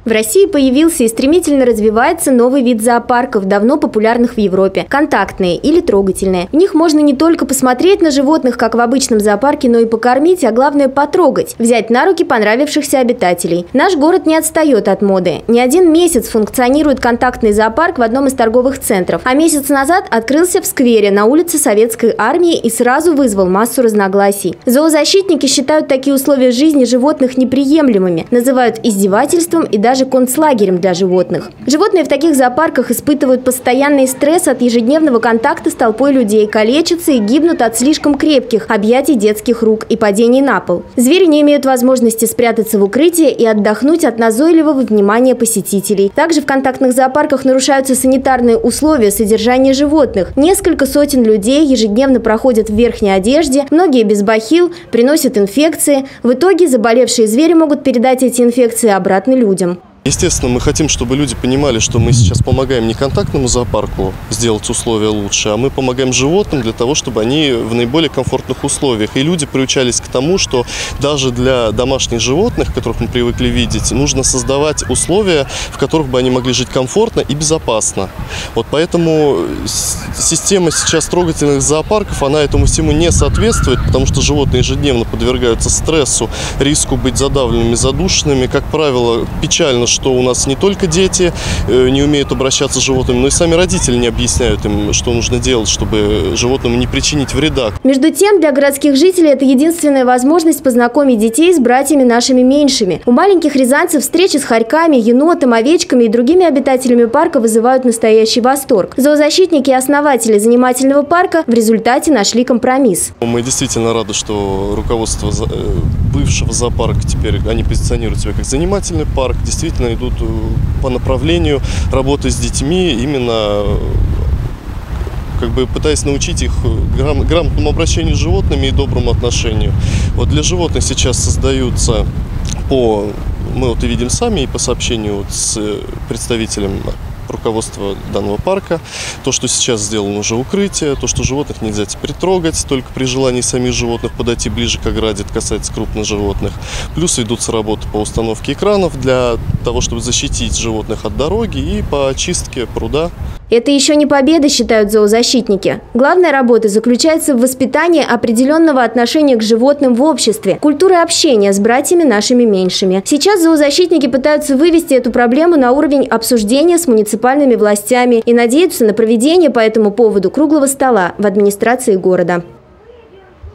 В России появился и стремительно развивается новый вид зоопарков, давно популярных в Европе – контактные или трогательные. В них можно не только посмотреть на животных, как в обычном зоопарке, но и покормить, а главное – потрогать, взять на руки понравившихся обитателей. Наш город не отстает от моды. Не один месяц функционирует контактный зоопарк в одном из торговых центров, а месяц назад открылся в сквере на улице Советской Армии и сразу вызвал массу разногласий. Зоозащитники считают такие условия жизни животных неприемлемыми, называют издевательством и даже концлагерем для животных. Животные в таких зоопарках испытывают постоянный стресс от ежедневного контакта с толпой людей, калечатся и гибнут от слишком крепких объятий детских рук и падений на пол. Звери не имеют возможности спрятаться в укрытие и отдохнуть от назойливого внимания посетителей. Также в контактных зоопарках нарушаются санитарные условия содержания животных. Несколько сотен людей ежедневно проходят в верхней одежде, многие без бахил, приносят инфекции. В итоге заболевшие звери могут передать эти инфекции обратно людям. Естественно, мы хотим, чтобы люди понимали, что мы сейчас помогаем не контактному зоопарку сделать условия лучше, а мы помогаем животным для того, чтобы они в наиболее комфортных условиях. И люди приучались к тому, что даже для домашних животных, которых мы привыкли видеть, нужно создавать условия, в которых бы они могли жить комфортно и безопасно. Вот поэтому система сейчас трогательных зоопарков, она этому всему не соответствует, потому что животные ежедневно подвергаются стрессу, риску быть задавленными, задушенными. Как правило, печально, что у нас не только дети не умеют обращаться с животными, но и сами родители не объясняют им, что нужно делать, чтобы животному не причинить вреда. Между тем, для городских жителей это единственная возможность познакомить детей с братьями нашими меньшими. У маленьких рязанцев встречи с хорьками, енотом, овечками и другими обитателями парка вызывают настоящий восторг. Зоозащитники и основатели занимательного парка в результате нашли компромисс. Мы действительно рады, что руководство бывшего зоопарка теперь они позиционируют себя как занимательный парк, действительно идут по направлению работы с детьми, именно пытаясь научить их грамотному обращению с животными и доброму отношению. Вот для животных сейчас создаются мы и видим сами, и по сообщению с представителем руководства данного парка, то, что сейчас сделано уже укрытие, то, что животных нельзя теперь трогать, только при желании самих животных подойти ближе к ограде, это касается крупных животных. Плюс ведутся работы по установке экранов для того, чтобы защитить животных от дороги и по очистке пруда. Это еще не победа, считают зоозащитники. Главная работа заключается в воспитании определенного отношения к животным в обществе, культуры общения с братьями нашими меньшими. Сейчас зоозащитники пытаются вывести эту проблему на уровень обсуждения с муниципальными властями и надеются на проведение по этому поводу круглого стола в администрации города.